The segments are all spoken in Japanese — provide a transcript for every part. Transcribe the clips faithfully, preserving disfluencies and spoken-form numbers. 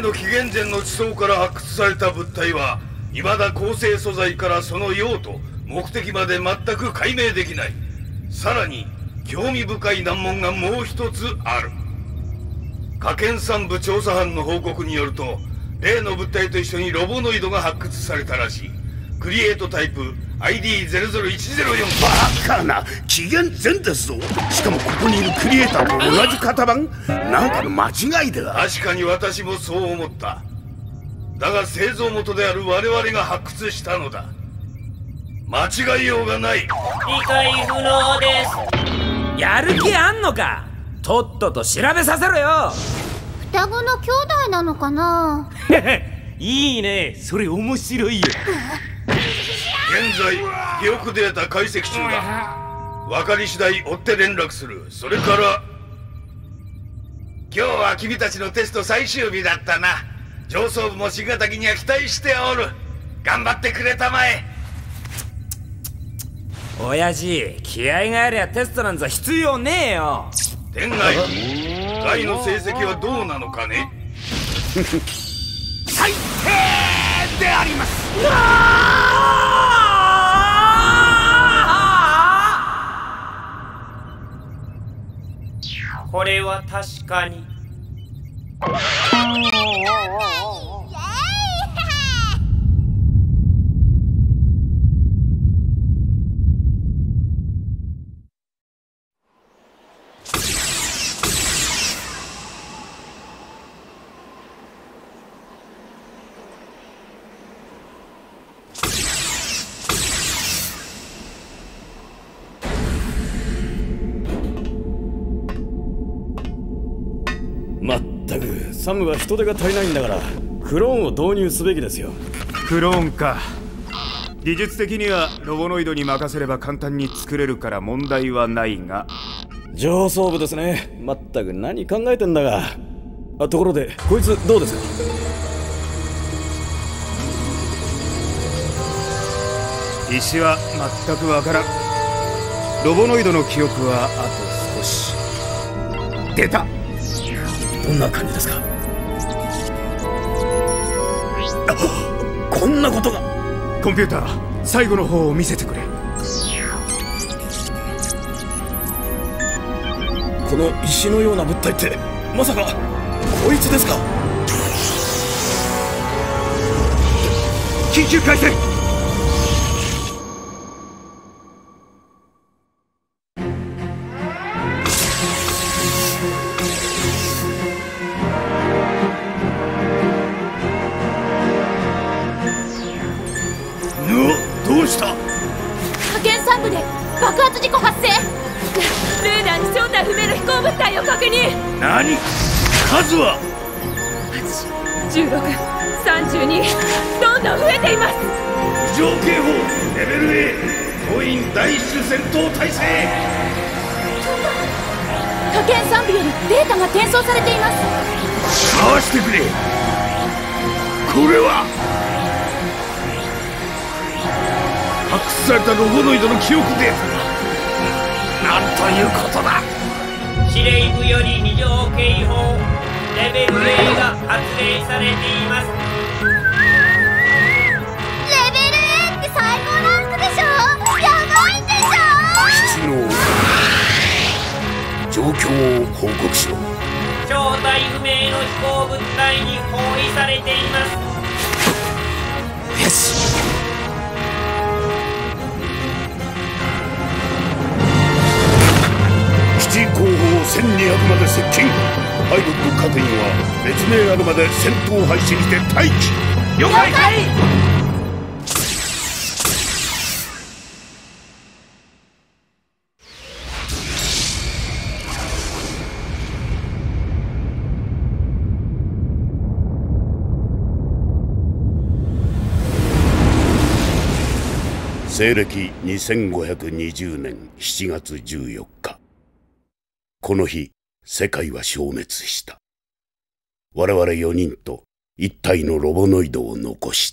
の紀元前の地層から発掘された物体は未だ構成素材からその用途目的まで全く解明できない。さらに興味深い難問がもう一つある。科研三部調査班の報告によると、例の物体と一緒にロボノイドが発掘されたらしい。クリエイトタイプ アイディーゼロゼロいちゼロよん。 バカな、紀元前ですぞ。しかもここにいるクリエイターと同じ型番。なんかの間違いでは。 確かに私もそう思った。だが製造元である我々が発掘したのだ。間違いようがない。理解不能です。 やる気あんのか。とっとと調べさせろよ。 双子の兄弟なのかな。 いいね、それ面白いよ。 現在記憶データ解析中だ。分かり次第追って連絡する。それから今日は君たちのテスト最終日だったな。上層部も新型機には期待しておる。頑張ってくれたまえ。 親父、気合がありゃテストなんざ必要ねえよ。 天外外の成績はどうなのかね。 最低であります。 これは確かに。 まったくサムは人手が足りないんだからクローンを導入すべきですよ。 クローンか。技術的にはロボノイドに任せれば簡単に作れるから問題はないが。 上層部ですね。まったく何考えてんだが。あ、ところでこいつどうですか。 意思は全くわからん。ロボノイドの記憶はあと少し。出た。 どんな感じですか。こんなことが。 コンピューター、最後の方を見せてくれ。 この石のような物体ってまさかこいつですか。 緊急回線。 どうした。 科研三部で爆発事故発生。レーダーに正体不明の飛行物体を確認。 何。数ははち、じゅうろく、さんじゅうに。どんどん増えています。 異常警報レベル エー。 党員第一種戦闘態勢。 科研三部よりデータが転送されています。 回してくれ。これは発掘されたロボノイドの記憶データだ。なんということだ。 司令部より非常警報レベル エー が発令されています。 レベル エー って最高ランクでしょ。やばいんでしょ。 必要状況を報告しろ。 正体不明の飛行物体に包囲されています。 よし。基地後方せんにひゃくまで接近。パイロット各員は別名あるまで戦闘廃止にて待機。 了解。 西暦にせんごひゃくにじゅうねんしちがつじゅうよっか。この日、世界は消滅した。我々よにんと一体のロボノイドを残して。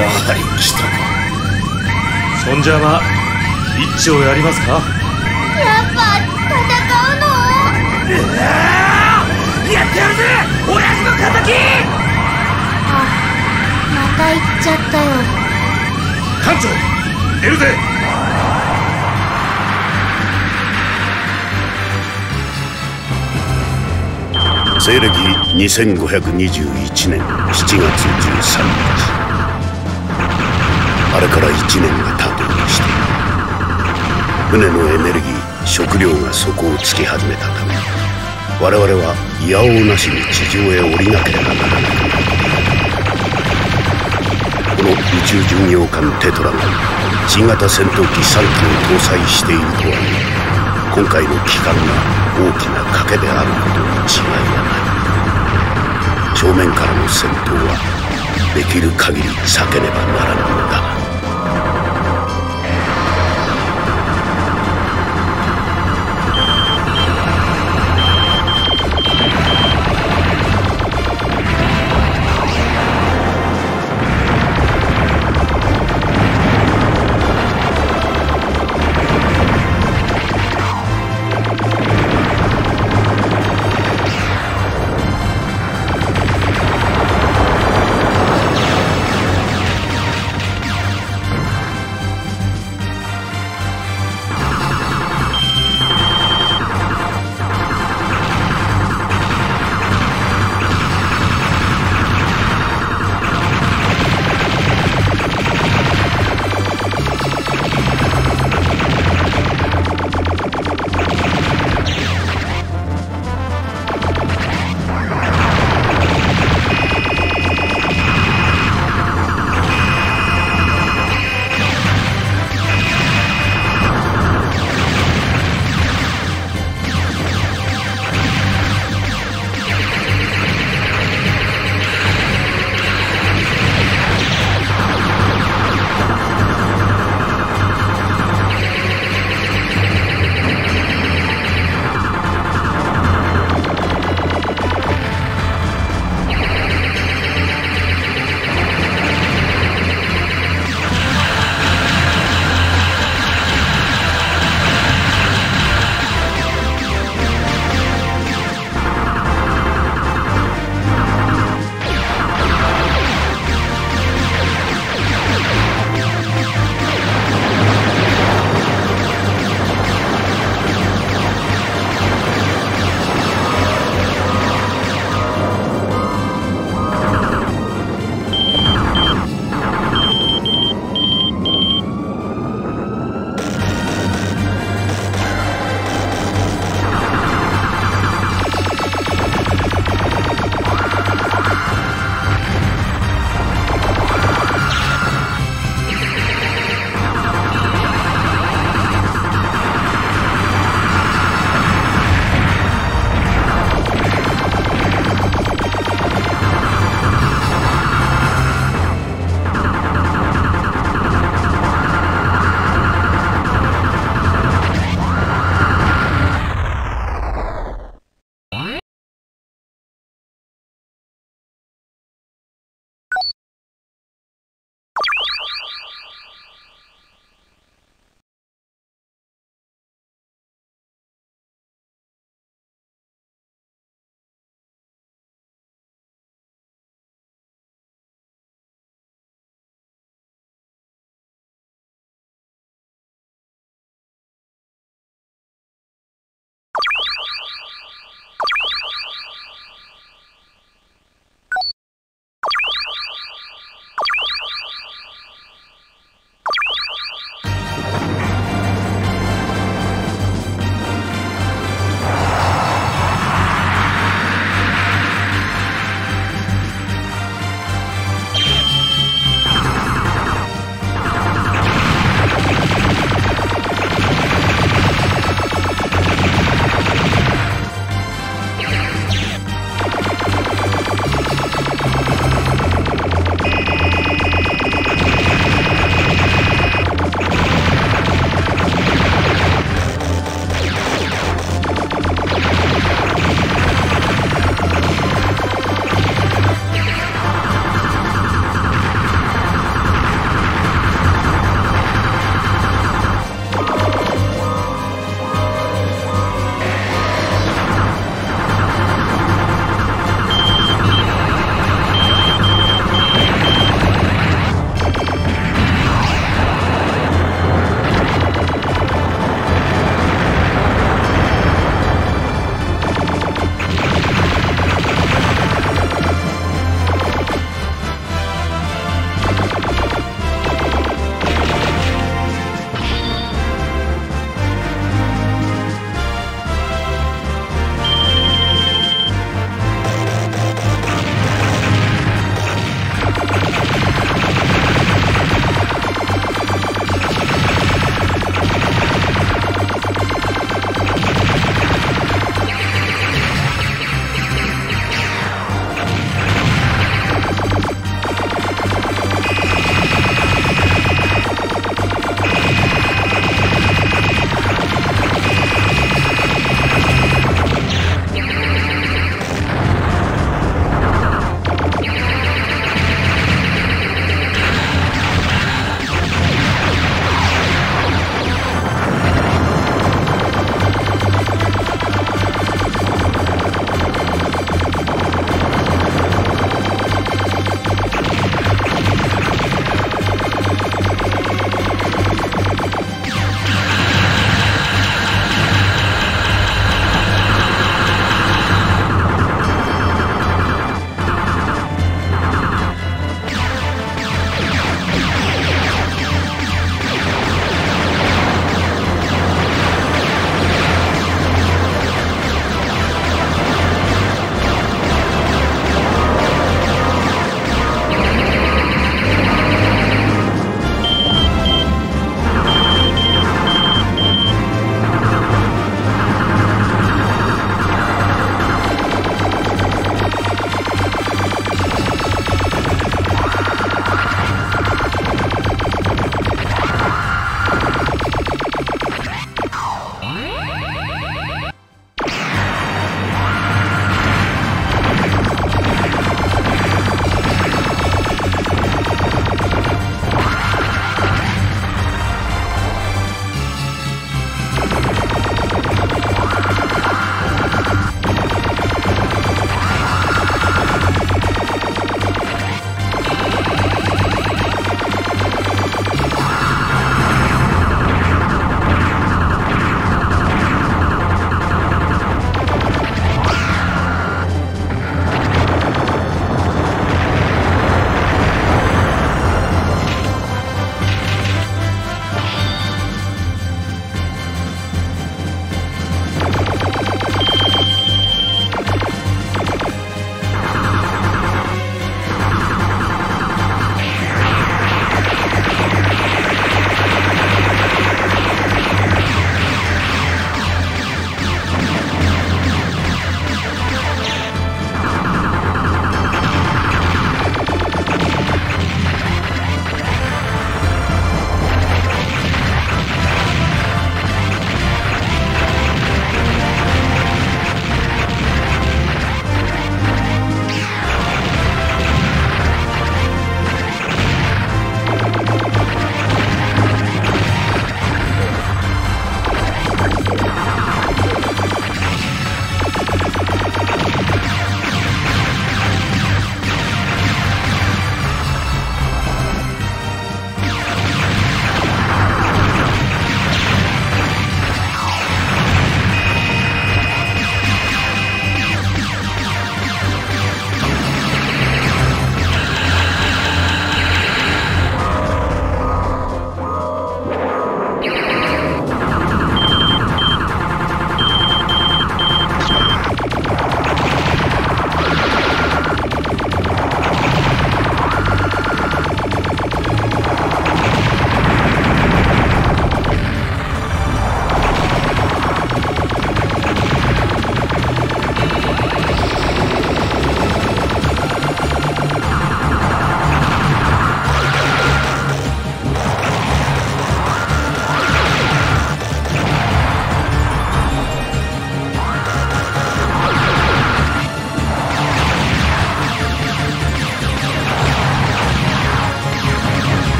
やはり来たか。 そんじゃまあ一丁やりますか。 やっぱ戦うの？ うわーやってやるぜ親父の敵。 あ、また行っちゃったよ。 艦長出るぜ。 西暦にせんごひゃくにじゅういちねんしちがつじゅうさんにち、あれからいちねんが経とうとしている。船のエネルギー食料が底をつき始めたため、我々はいやおうなしに地上へ降りなければならない。この宇宙巡洋艦テトラが新型戦闘機さんきを搭載しているとはいえ、今回の帰還が大きな賭けであることに違いはない。正面からの戦闘はできる限り避けねばならぬのだ。